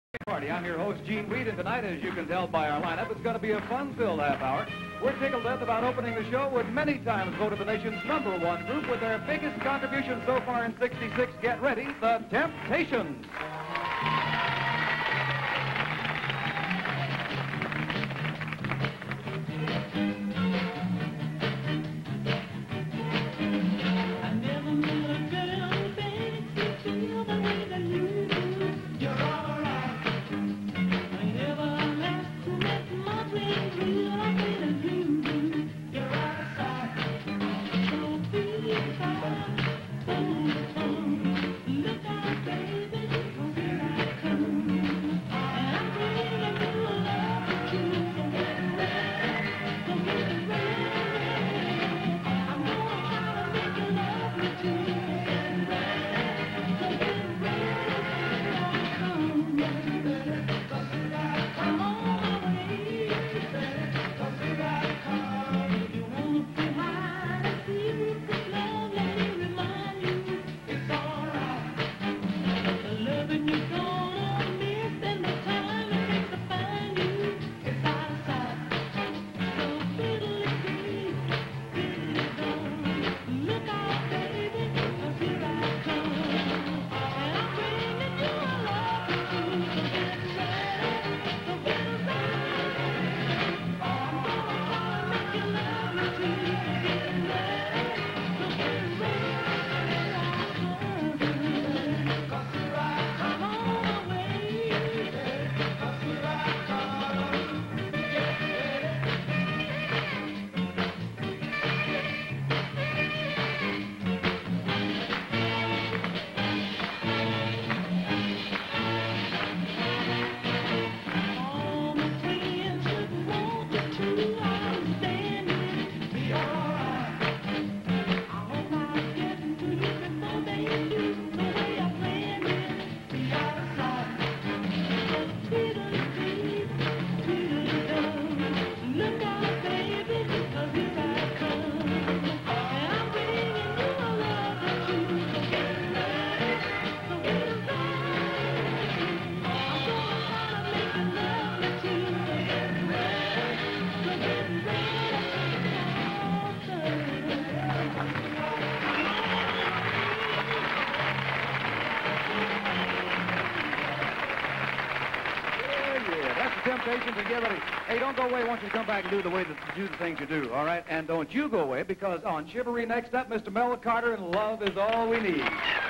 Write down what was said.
Party. I'm your host, Gene Weed, and tonight, as you can tell by our lineup, it's going to be a fun-filled half hour. We're tickled death about opening the show with many times voted the nation's #1 group with their biggest contribution so far in '66. Get ready, the Temptations. Temptations, and get ready. Hey, don't go away once you come back and do the things you do, all right? And don't you go away, because on Chivalry next up, Mr. Mel Carter and Love Is All We Need.